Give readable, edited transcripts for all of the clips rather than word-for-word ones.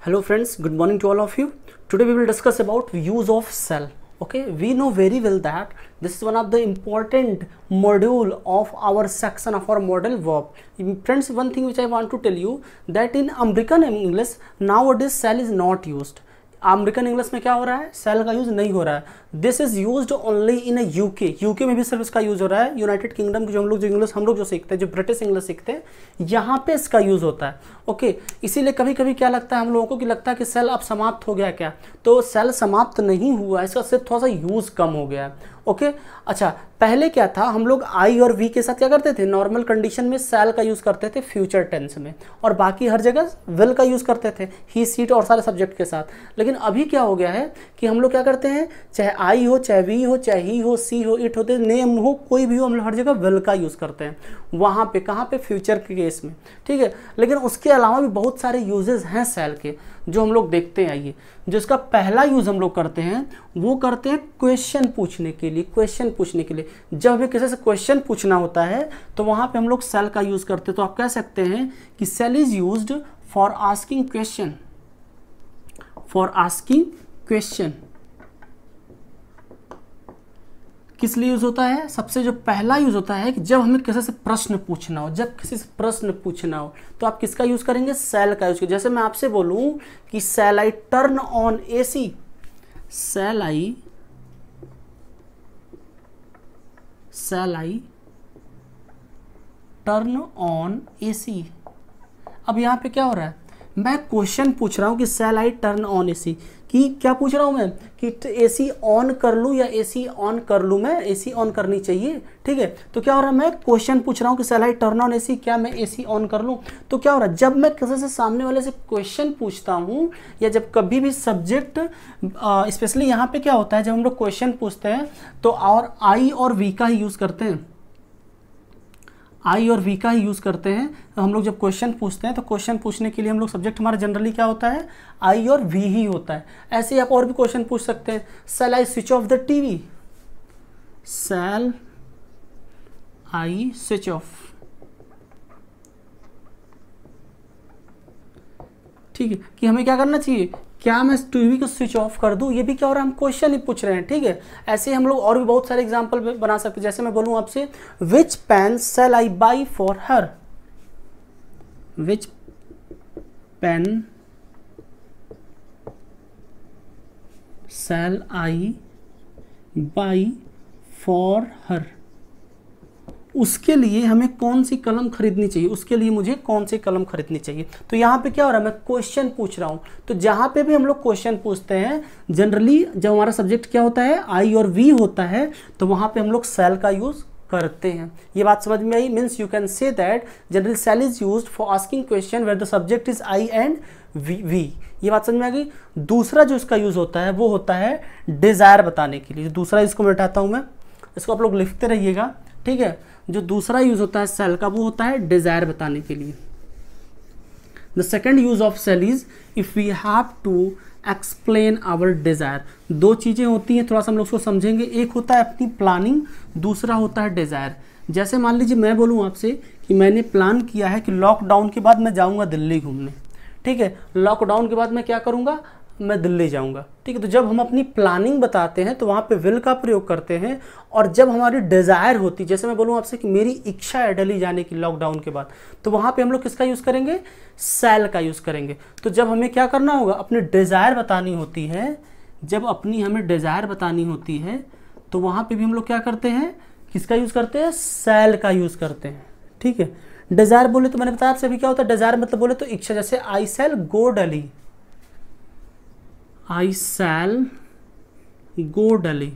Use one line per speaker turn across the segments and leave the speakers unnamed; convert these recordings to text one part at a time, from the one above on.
Hello friends, good morning to all of you. Today we will discuss about use of cell. Okay, we know very well that this is one of the important module of our section of our model verb. Friends, one thing which I want to tell you that in American English nowadays cell is not used. American English में क्या हो रहा है, cell का use नहीं हो रहा है. This is used only in UK. UK में भी सिर्फ इसका यूज हो रहा है. यूनाइटेड किंगडम की जो हम लोग जो सीखते हैं, जो ब्रिटिश इंग्लिश सीखते हैं, यहाँ पे इसका यूज होता है. ओके, इसीलिए कभी कभी क्या लगता है हम लोगों को कि लगता है कि सेल अब समाप्त हो गया क्या. तो सेल समाप्त नहीं हुआ, इसका सिर्फ थोड़ा सा यूज कम हो गया है. ओके, अच्छा, पहले क्या था, हम लोग आई और वी के साथ क्या करते थे, नॉर्मल कंडीशन में सेल का यूज करते थे फ्यूचर टेंस में, और बाकी हर जगह विल का यूज करते थे, ही सीट और सारे सब्जेक्ट के साथ. लेकिन अभी क्या हो गया है कि हम लोग क्या करते हैं, चाहे आई हो, चाहे वी हो, चाहे ही हो, सी हो, इट होते, नेम हो, कोई भी हो, हम लोग हर जगह विल का यूज करते हैं. वहाँ पे कहाँ पे, फ्यूचर के केस में. ठीक है, लेकिन उसके अलावा भी बहुत सारे यूजेस हैं सेल के जो हम लोग देखते हैं. आइए, जिसका पहला यूज हम लोग करते हैं वो करते हैं क्वेश्चन पूछने के लिए. क्वेश्चन पूछने के लिए जब हमें किसी से क्वेश्चन पूछना होता है तो वहां पे हम लोग सेल का यूज करते हैं. तो आप कह सकते हैं कि shall is used for asking question. For asking question किस लिए यूज होता है, सबसे जो पहला यूज होता है कि जब हमें किसी से प्रश्न पूछना हो. जब किसी से प्रश्न पूछना हो तो आप किसका यूज करेंगे, सेल का यूज करेंगे. जैसे मैं आपसे बोलूं कि shall I turn on AC, shall I turn on AC. अब यहां पे क्या हो रहा है, मैं क्वेश्चन पूछ रहा हूं कि shall I turn on AC, कि क्या पूछ रहा हूं मैं कि एसी ऑन कर लूं या एसी ऑन कर लूं, मैं एसी ऑन करनी चाहिए. ठीक है, तो क्या हो रहा है, मैं क्वेश्चन पूछ रहा हूं कि shall I turn on AC, क्या मैं एसी ऑन कर लूं. तो क्या हो रहा है, जब मैं किसी से सामने वाले से क्वेश्चन पूछता हूं या जब कभी भी सब्जेक्ट, स्पेशली यहाँ पे क्या होता है, जब हम लोग क्वेश्चन पूछते हैं तो और आई और वी का ही यूज करते हैं. आई और वी का ही यूज करते हैं. तो हम लोग जब क्वेश्चन पूछते हैं तो क्वेश्चन पूछने के लिए हम लोग सब्जेक्ट हमारा जनरली क्या होता है, आई और वी ही होता है. ऐसे ही आप और भी क्वेश्चन पूछ सकते हैं, shall I switch off the TV, shall I switch off. ठीक है, कि हमें क्या करना चाहिए, क्या मैं टीवी को स्विच ऑफ कर दूं. ये भी क्या हो रहा है, हम क्वेश्चन ही पूछ रहे हैं. ठीक है, ऐसे ही हम लोग और भी बहुत सारे एग्जांपल बना सकते हैं. जैसे मैं बोलूं आपसे, which pen shall I buy for her, which pen shall I buy for her. उसके लिए हमें कौन सी कलम खरीदनी चाहिए, उसके लिए मुझे कौन सी कलम खरीदनी चाहिए. तो यहाँ पे क्या हो रहा है, मैं क्वेश्चन पूछ रहा हूँ. तो जहाँ पे भी हम लोग क्वेश्चन पूछते हैं, जनरली जब हमारा सब्जेक्ट क्या होता है, आई और वी होता है, तो वहाँ पे हम लोग सेल का यूज करते हैं. ये बात समझ में आई. Means you can say that generally shall is used for asking question where the subject is I and we. ये बात समझ में आ गई. दूसरा जो इसका यूज होता है वो होता है डिजायर बताने के लिए. दूसरा इसको मैं उठाता हूँ, मैं इसको आप लोग लिखते रहिएगा. ठीक है, जो दूसरा यूज होता है सेल का वो होता है डिजायर बताने के लिए. The second use of shall is if we have to explain our desire. दो चीजें होती हैं, थोड़ा सा हम लोग उसको समझेंगे. एक होता है अपनी प्लानिंग, दूसरा होता है डिजायर. जैसे मान लीजिए मैं बोलूँ आपसे कि मैंने प्लान किया है कि लॉकडाउन के बाद मैं जाऊँगा दिल्ली घूमने. ठीक है, लॉकडाउन के बाद मैं क्या करूँगा, मैं दिल्ली जाऊंगा. ठीक है, तो जब हम अपनी प्लानिंग बताते हैं तो वहां पे विल का प्रयोग करते हैं. और जब हमारी डिजायर होती है, जैसे मैं बोलूं आपसे कि मेरी इच्छा है दिल्ली जाने की लॉकडाउन के बाद, तो वहां पे हम लोग किसका यूज करेंगे, सेल का यूज करेंगे. तो जब हमें क्या करना होगा, अपनी डिजायर बतानी होती है, जब अपनी हमें डिजायर बतानी होती है तो वहां पे भी हम लोग क्या करते हैं, किसका यूज करते हैं, सेल का यूज करते हैं. ठीक है, डिजायर बोले तो मैंने बताया आपसे अभी क्या होता है, डिजायर मतलब बोले तो इच्छा. जैसे आई शैल गो दिल्ली, आई शैल गो दिल्ली.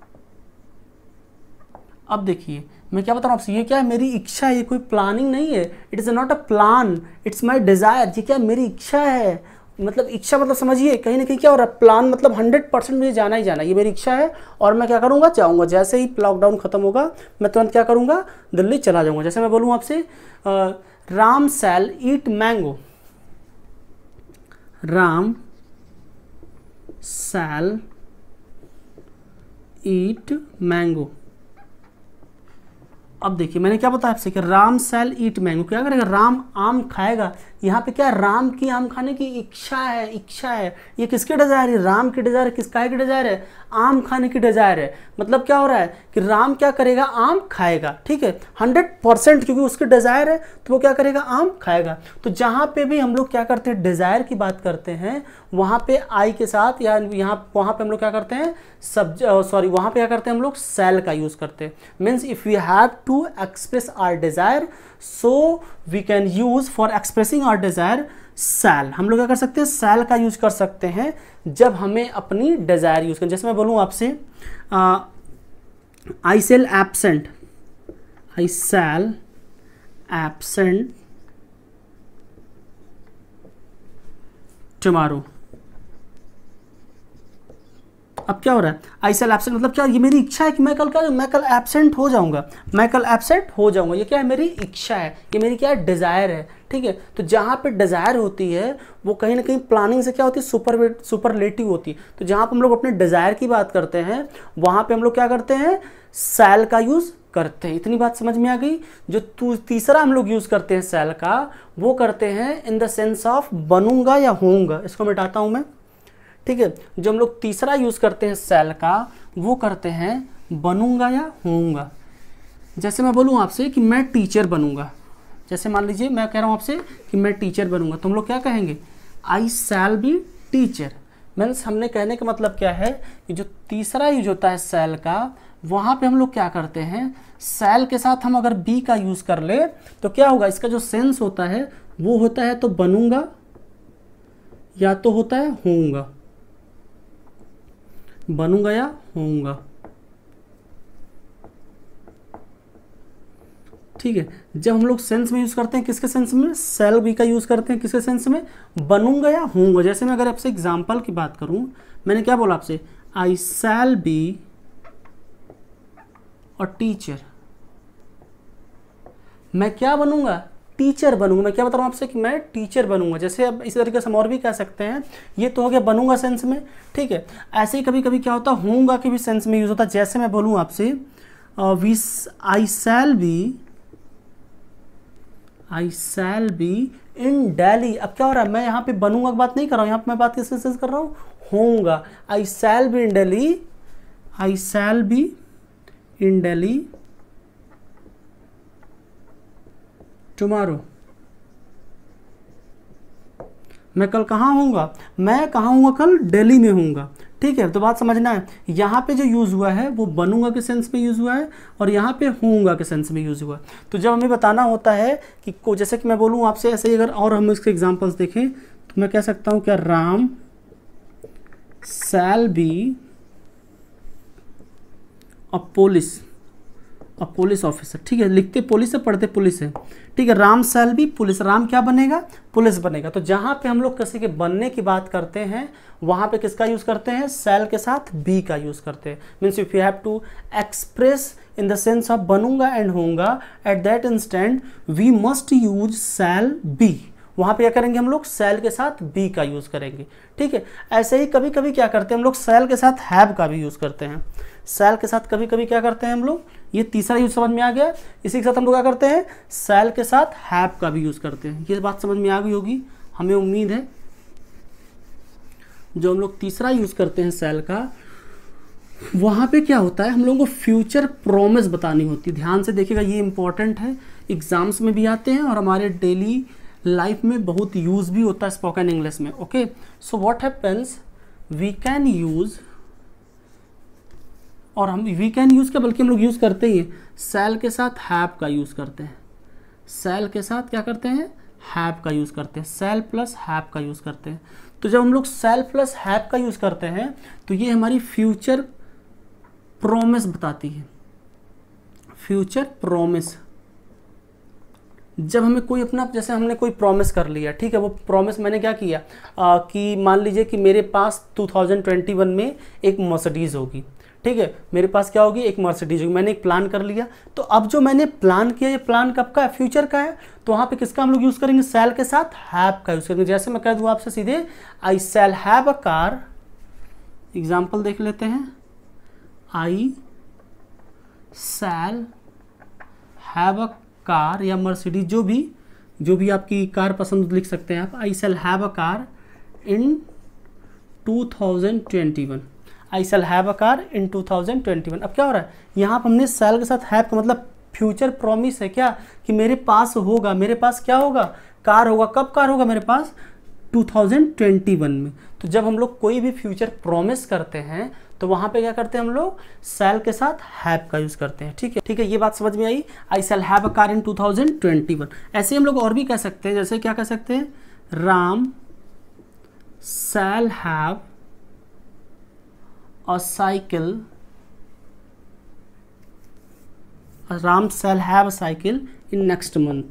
अब देखिए मैं क्या बता रहा हूँ आपसे, ये क्या है, मेरी इच्छा है, ये कोई प्लानिंग नहीं है. It is not a plan, it's my desire. ये क्या, मेरी इच्छा है. मतलब इच्छा मतलब समझिए कहीं ना कहीं क्या हो रहा है, प्लान मतलब 100% मुझे जाना ही जाना. ये मेरी इच्छा है और मैं क्या करूँगा, जाऊँगा. जैसे ही लॉकडाउन खत्म होगा मैं तुरंत क्या करूँगा, दिल्ली चला जाऊँगा. जैसे मैं बोलूँ आपसे, Ram shall eat mango, Ram shall eat mango. अब देखिए मैंने क्या बताया आपसे कि राम शैल ईट मैंगो, क्या करेगा, राम आम खाएगा. यहाँ पे क्या, राम की आम खाने की इच्छा है, इच्छा है। ये किसकी डिजायर है, राम की डिजायर है। किस काय की डिजायर है, आम खाने की डिजायर है। मतलब क्या हो रहा है कि राम क्या करेगा, आम खाएगा। ठीक है, 100%, क्योंकि उसकी डिजायर है तो वो क्या करेगा, आम खाएगा। तो जहाँ पे भी हम लोग क्या करते हैं, डिजायर की बात करते हैं, वहाँ पे आई के साथ या वहाँ पे हम लोग क्या करते हैं, वहाँ पे क्या करते हैं हम लोग, शैल का यूज करते हैं। Means if we have to express our desire, so we can use for expressing our desire shall. हम लोग क्या कर सकते हैं, शैल का यूज कर सकते हैं जब हमें अपनी डिजायर यूज करनी। जैसे मैं बोलूँ आपसे, I shall absent, I shall absent tomorrow. अब क्या हो रहा है, आई शैल एब्सेंट मतलब क्या, ये मेरी इच्छा है कि मैं कल एब्सेंट हो जाऊंगा, मैं कल एब्सेंट हो जाऊंगा। ये क्या है, मेरी इच्छा है, ये मेरी क्या है, डिजायर है। ठीक है, तो जहाँ पे डिजायर होती है वो कहीं ना कहीं प्लानिंग से क्या होती है, सुपरलेटिव होती है। तो जहाँ पे हम लोग अपने डिजायर की बात करते हैं, वहाँ पे हम लोग क्या करते हैं, शैल का यूज करते हैं। इतनी बात समझ में आ गई। जो तीसरा हम लोग यूज करते हैं शैल का, वो करते हैं इन द सेंस ऑफ बनूंगा या होऊंगा। इसको मिटाता हूं मैं। ठीक है, जो हम लोग तीसरा यूज करते हैं शैल का, वो करते हैं बनूंगा या होऊंगा। जैसे मैं बोलूँ आपसे कि मैं टीचर बनूंगा, जैसे मान लीजिए मैं कह रहा हूँ आपसे कि मैं टीचर बनूंगा, तुम लोग क्या कहेंगे, I shall be teacher. Means हमने कहने का मतलब क्या है कि जो तीसरा यूज होता है शैल का, वहाँ पे हम लोग क्या करते हैं, शैल के साथ हम अगर बी का यूज कर ले तो क्या होगा, इसका जो सेंस होता है वो होता है तो बनूंगा या तो होता है होऊंगा, बनूंगा या होऊंगा। ठीक है, जब हम लोग सेंस में यूज करते हैं, किसके सेंस में, शैल बी का यूज करते हैं, किसके सेंस में, बनूंगा या होऊंगा। जैसे मैं अगर आपसे एग्जांपल की बात करूं, मैंने क्या बोला आपसे, I shall be a teacher. मैं क्या बनूंगा, टीचर बनूंगा। मैं क्या बता रहा हूं आपसे कि मैं टीचर बनूंगा। जैसे अब इसी तरीके से हम और भी कह सकते हैं, ये तो हो गया बनूंगा सेंस में। ठीक है, ऐसे ही कभी कभी क्या होता है, होऊंगा के भी सेंस में यूज होता है। जैसे मैं बोलूं आपसे, I shall be in Delhi. अब क्या हो रहा है, मैं यहाँ पे बनूंगा की बात नहीं कर रहा हूँ, यहाँ पे मैं बात किसके सेंस कर रहा हूँ, होऊंगा। I shall be in Delhi, I shall be in Delhi tomorrow. मैं कल कहाँ होऊंगा, मैं कहाँ होऊंगा, कल दिल्ली में होऊंगा। ठीक है, तो बात समझना है, यहाँ पे जो यूज हुआ है वो बनूंगा के सेंस में यूज हुआ है और यहाँ पे होऊंगा के सेंस में यूज हुआ है। तो जब हमें बताना होता है कि जैसे कि मैं बोलूँ आपसे ऐसे ही, अगर और हम इसके एग्जांपल्स देखें तो मैं कह सकता हूँ क्या, Ram shall be a police officer. ठीक है, लिखते पुलिस है, पढ़ते पुलिस है। ठीक है, राम शैल बी पुलिस, राम क्या बनेगा, पुलिस बनेगा। तो जहां पे हम लोग किसी के बनने की बात करते हैं, वहां पे किसका यूज करते हैं, शैल के साथ बी का यूज करते हैं। Means if you have to express in the sense of बनूंगा एंड होऊंगा, at that instant we must use shall be. वहां पे क्या करेंगे हम लोग, शैल के साथ बी का यूज करेंगे। ठीक है, ऐसे ही कभी कभी क्या करते हैं हम लोग, शैल के साथ हैव का भी यूज करते हैं। शैल के साथ कभी कभी क्या करते हैं हम लोग, ये तीसरा यूज समझ में आ गया। इसी के साथ हम लोग क्या करते हैं, शैल के साथ हैव का भी यूज करते हैं। ये बात समझ में आ गई होगी, हमें उम्मीद है। जो हम लोग तीसरा यूज करते हैं शैल का, वहां पे क्या होता है, हम लोगों को फ्यूचर प्रॉमिस बतानी होती है। ध्यान से देखिएगा, ये इंपॉर्टेंट है, एग्जाम्स में भी आते हैं और हमारे डेली लाइफ में बहुत यूज भी होता है स्पोकन इंग्लिश में। Okay, so what happens, we can use, और हम वी कैन यूज क्या, बल्कि हम लोग यूज करते ही शैल के साथ हैव का यूज करते हैं। शैल के साथ क्या करते हैं, हैव का यूज करते हैं, शैल प्लस हैव का यूज करते हैं। तो जब हम लोग शैल प्लस हैव का यूज करते हैं तो ये हमारी फ्यूचर प्रॉमिस बताती है। फ्यूचर प्रॉमिस, जब हमें कोई अपना, जैसे हमने कोई प्रॉमिस कर लिया, ठीक है, वो प्रॉमिस मैंने क्या किया, कि मान लीजिए कि मेरे पास 2021 में एक मर्सिडीज होगी। ठीक है, मेरे पास क्या होगी, एक मर्सिडीज होगी। मैंने एक प्लान कर लिया, तो अब जो मैंने प्लान किया, ये प्लान कब का है, फ्यूचर का है। तो वहाँ पे किसका हम लोग यूज़ करेंगे, शैल के साथ हैव का यूज़ करेंगे। जैसे मैं कह दूँ आपसे सीधे, I shall have a car. Example देख लेते हैं, I shall have a car या मर्सिडीज, जो भी जो भी आपकी कार पसंद लिख सकते हैं आप। I shall have a car in 2021। I shall have a car in 2021। अब क्या हो रहा है, यहाँ पर हमने शैल के साथ हैव का मतलब फ्यूचर प्रॉमिस है क्या, कि मेरे पास होगा, मेरे पास क्या होगा, कार होगा। कब कार होगा मेरे पास, 2021 में। तो जब हम लोग कोई भी फ्यूचर प्रॉमिस करते हैं तो वहाँ पे क्या करते हैं हम लोग, शैल के साथ हैव का यूज़ करते हैं। ठीक है, ठीक है, ये बात समझ में आई। आई shall have a car in 2021। ऐसे हम लोग और भी कह सकते हैं, जैसे क्या कह सकते हैं, Ram shall have a cycle, Ram shall have a cycle in next month.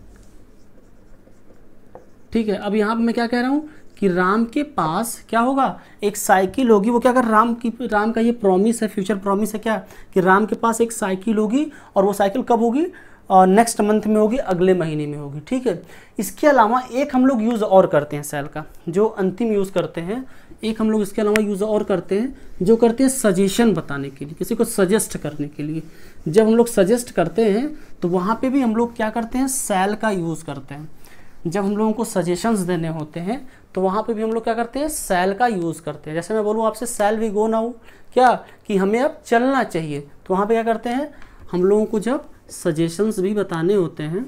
ठीक है, अब यहाँ पे मैं क्या कह रहा हूँ कि राम के पास क्या होगा, एक साइकिल होगी। वो क्या कर, राम का ये प्रॉमिस है, फ्यूचर प्रॉमिस है क्या, कि राम के पास एक साइकिल होगी, और वो साइकिल कब होगी, और नेक्स्ट मंथ में होगी, अगले महीने में होगी। ठीक है, इसके अलावा एक हम लोग यूज़ और करते हैं शैल का, जो अंतिम यूज़ करते हैं, एक हम लोग इसके अलावा यूज़ और करते हैं, जो करते हैं सजेशन बताने के लिए, किसी को सजेस्ट करने के लिए। जब हम लोग सजेस्ट करते हैं तो वहाँ पे भी हम लोग क्या करते हैं, शैल का यूज़ करते हैं। जब हम लोगों को सजेशंस देने होते हैं तो वहाँ पे भी हम लोग क्या करते हैं, शैल का यूज़ करते हैं। जैसे मैं बोलूँ आपसे, शैल वी गो नाउ, क्या कि हमें अब चलना चाहिए, तो वहाँ पे क्या करते हैं, हम लोगों को जब सजेशंस भी बताने होते हैं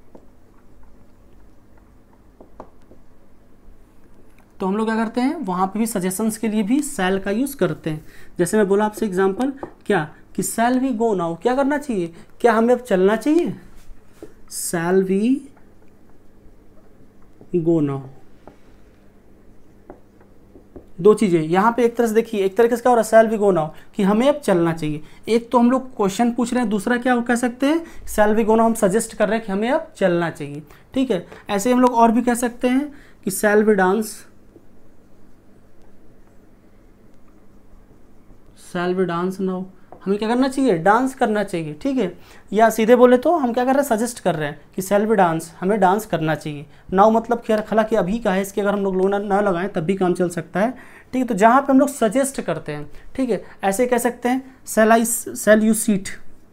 तो हम लोग क्या करते हैं, वहाँ पे भी सजेशंस के लिए भी शैल का यूज़ करते हैं। जैसे मैं बोला आपसे एग्जांपल, क्या कि शैल वी गो नाउ, क्या करना चाहिए, क्या हमें अब चलना चाहिए, शैल वी गो नाउ। दो चीज़ें यहाँ पे, एक तरह से देखिए, एक तरीके से क्या हो रहा है, शैल वी गो नाउ कि हमें अब चलना चाहिए। एक तो हम लोग क्वेश्चन पूछ रहे हैं, दूसरा क्या कह सकते हैं, शैल वी गो नाउ हम सजेस्ट कर रहे हैं कि हमें अब चलना चाहिए। ठीक है, ऐसे हम लोग और भी कह सकते हैं कि shall we dance, shall we dance now, हमें क्या करना चाहिए, डांस करना चाहिए। ठीक है, या सीधे बोले तो हम क्या कर रहे हैं, सजेस्ट कर रहे हैं कि शैल वी डांस, हमें डांस करना चाहिए। नाउ मतलब खैर हालांकि अभी का है, इसके अगर हम लोग ना लगाएं तब भी काम चल सकता है। ठीक है, तो जहाँ पे हम लोग सजेस्ट करते हैं, ठीक है, ऐसे कह सकते हैं, shall you sit,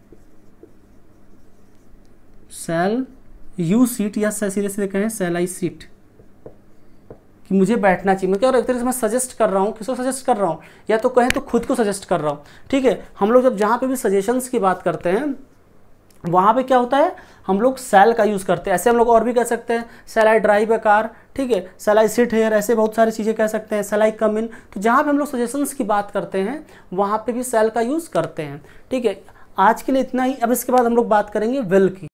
shall you sit, या सीधे सीधे कहें शैल आई सीट, कि मुझे बैठना चाहिए। मैं क्या एक तरीके से मैं सजेस्ट कर रहा हूँ, किसको सजेस्ट कर रहा हूँ, या तो कहें तो खुद को सजेस्ट कर रहा हूँ। ठीक है, हम लोग जब जहाँ पे भी सजेशंस की बात करते हैं वहाँ पे क्या होता है, हम लोग शैल का यूज़ करते हैं। ऐसे हम लोग और भी कह सकते हैं, शैल आई ड्राइव अ कार, ठीक है, शैल आई सिट हियर, ऐसे बहुत सारी चीज़ें कह सकते हैं, शैल आई कम इन। तो जहाँ पे हम लोग सजेशंस की बात करते हैं वहाँ पे भी शैल का यूज़ करते हैं। ठीक है, आज के लिए इतना ही। अब इसके बाद हम लोग बात करेंगे विल की।